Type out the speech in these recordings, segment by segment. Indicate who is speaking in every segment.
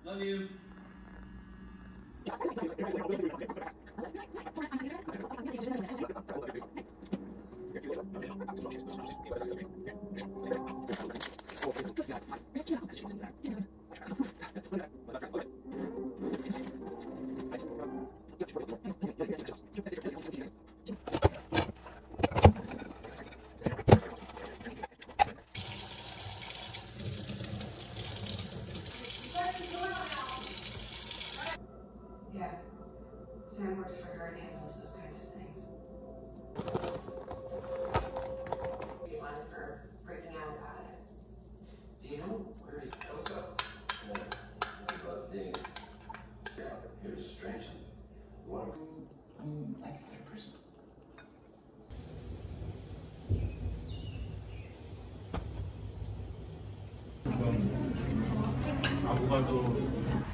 Speaker 1: Love you.
Speaker 2: Yeah, Sam works for her and handles those kinds of things. One for freaking out about it.
Speaker 3: Do you know where he goes up?
Speaker 4: About Dave. Yeah, but here's a strange thing. One
Speaker 3: Like a better person.
Speaker 1: 아보가도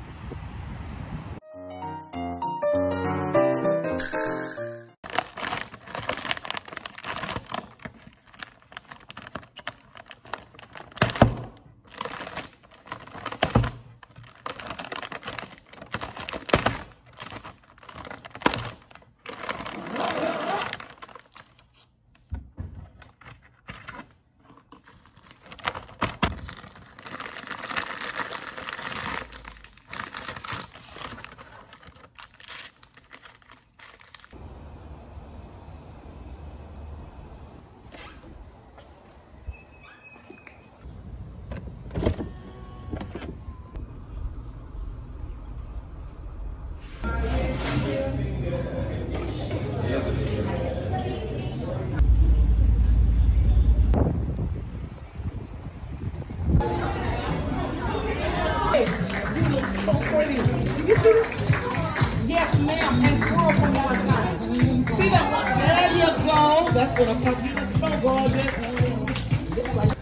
Speaker 5: So pretty. Did you see this? Yes, ma'am. And twirl one more time. See that one? There you go. That's what I'm talking about. You look so gorgeous.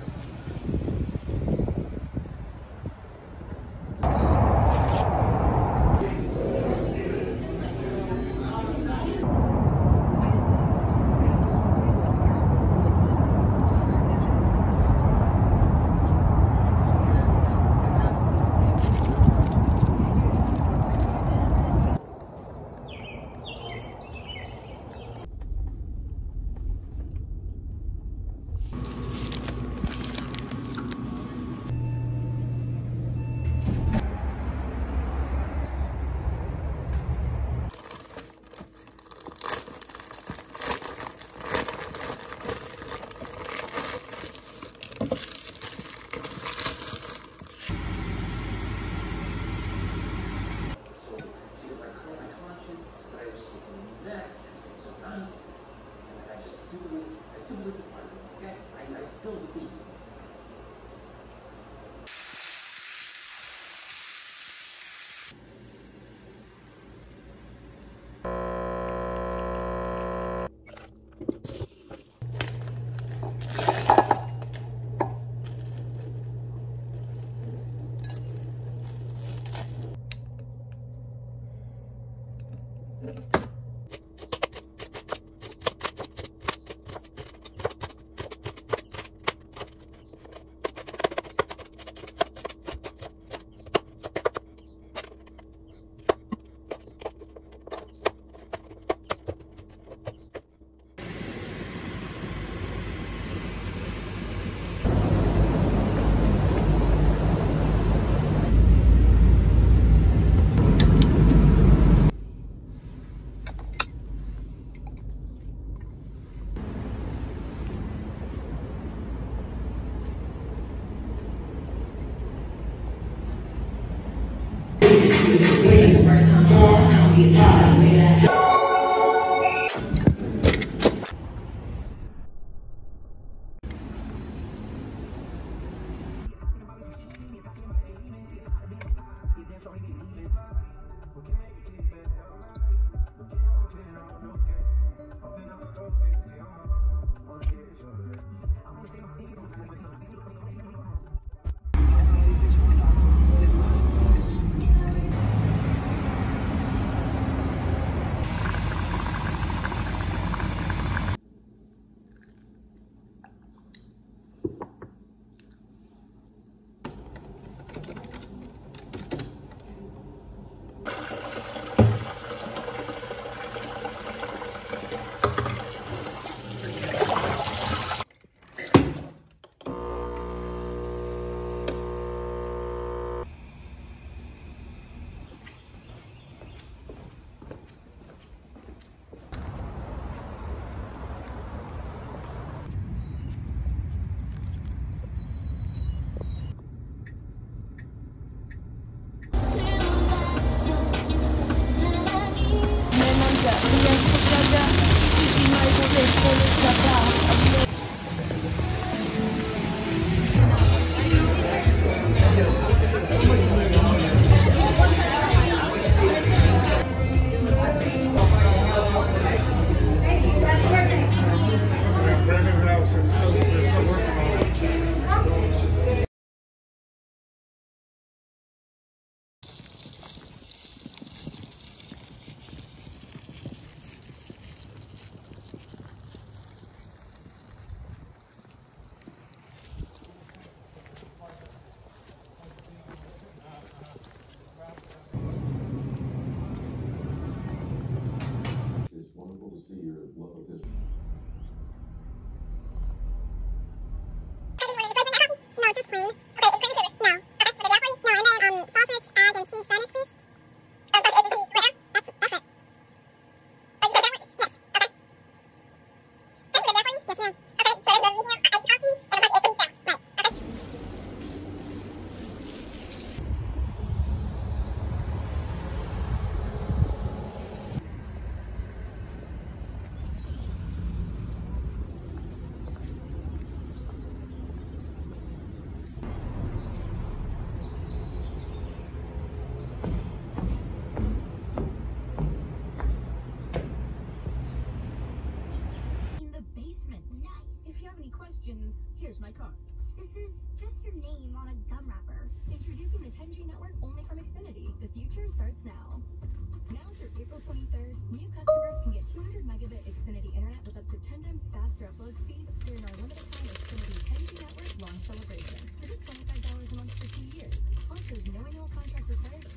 Speaker 3: I spilled the beans.
Speaker 1: see your local district.
Speaker 6: No, just plain. Okay, it's pretty sugar. No. Okay, for the broccoli? No, and then sausage, egg, and cheese sandwich, please. Sausage, egg, and cheese. Where? That's it. Oh, you said sandwich? Yes. Okay. Thank you for the broccoli? Yes, ma'am. Okay, so there's a medium iced coffee and a sausage, egg, cheese sandwich. Right. Okay.
Speaker 7: In the basement.
Speaker 6: Nice.
Speaker 7: If you have any questions, here's my card.
Speaker 6: This is just your name on a gum wrapper.
Speaker 7: Introducing the 10G network only from Xfinity. The future starts now. Now through April 23rd, new customers can get 200 megabit Xfinity internet with up to 10 times faster upload speeds during our limited time Xfinity 10G network launch celebration for just $25 a month for 2 years. Plus, there's no annual contract required